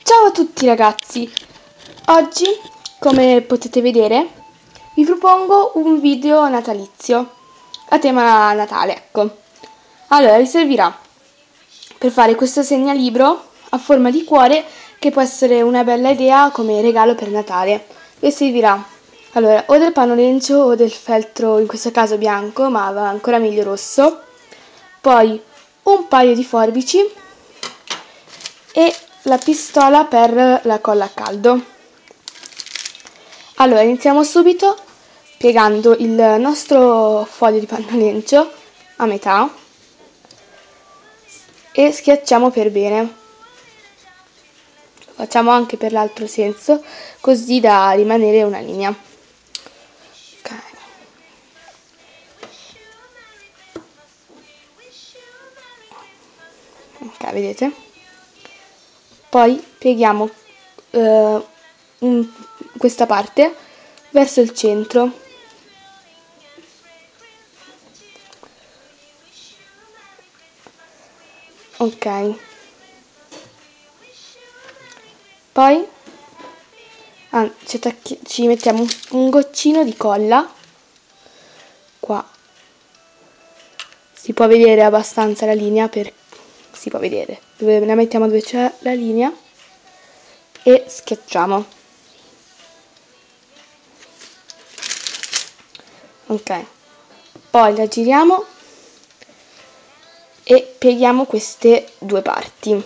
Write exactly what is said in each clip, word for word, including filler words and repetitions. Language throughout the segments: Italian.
Ciao a tutti ragazzi, oggi come potete vedere vi propongo un video natalizio a tema Natale, ecco. Allora vi servirà per fare questo segnalibro a forma di cuore che può essere una bella idea come regalo per Natale. Vi servirà allora o del panno lencio o del feltro, in questo caso bianco, ma va ancora meglio rosso, poi un paio di forbici e la pistola per la colla a caldo. Allora iniziamo subito piegando il nostro foglio di panno lencio a metà e schiacciamo per bene. Lo facciamo anche per l'altro senso, così da rimanere una linea. Ok. Ok, vedete? Poi pieghiamo eh, in questa parte verso il centro. Ok. Poi ah, ci, ci mettiamo un, un goccino di colla qua. Si può vedere abbastanza la linea, per si può vedere dove la mettiamo, dove c'è la linea, e schiacciamo. Ok, poi la giriamo e pieghiamo queste due parti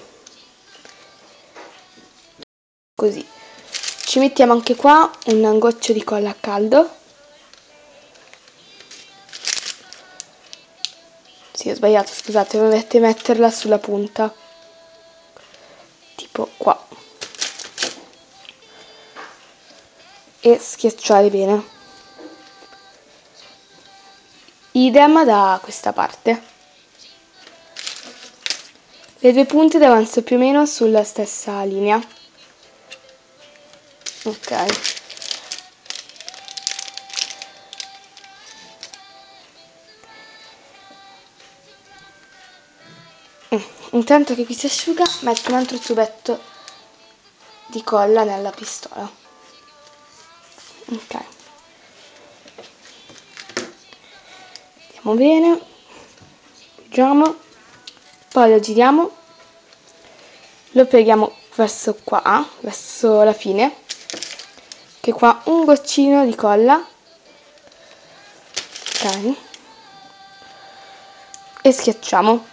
così. Ci mettiamo anche qua un goccio di colla a caldo. Sì, ho sbagliato, scusate, dovete metterla sulla punta, tipo qua, e schiacciare bene. Idem da questa parte. Le due punte devono essere più o meno sulla stessa linea. Ok. Intanto che qui si asciuga, metto un altro tubetto di colla nella pistola. Ok. Andiamo bene. Giriamo. Poi lo giriamo. Lo pieghiamo verso qua, verso la fine. Che qua un goccino di colla. Ok. E schiacciamo.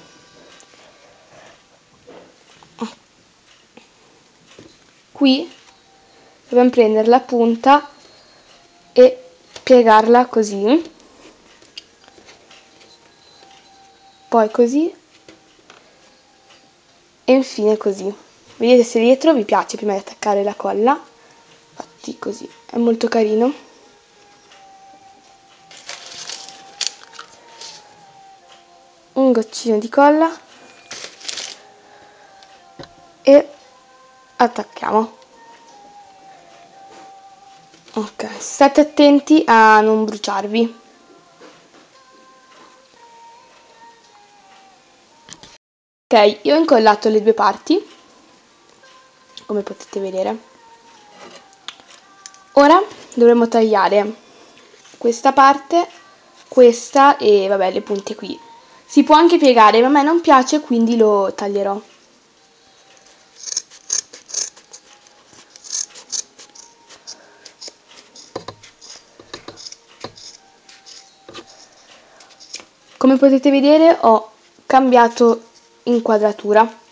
Qui dobbiamo prendere la punta e piegarla così, poi così e infine così. Vedete se dietro vi piace prima di attaccare la colla, infatti così è molto carino. Un goccino di colla e attacchiamo. Ok, state attenti a non bruciarvi. Ok, io ho incollato le due parti, come potete vedere. Ora dovremo tagliare questa parte, questa e vabbè le punte qui. Si può anche piegare, ma a me non piace, quindi lo taglierò. Come potete vedere ho cambiato inquadratura.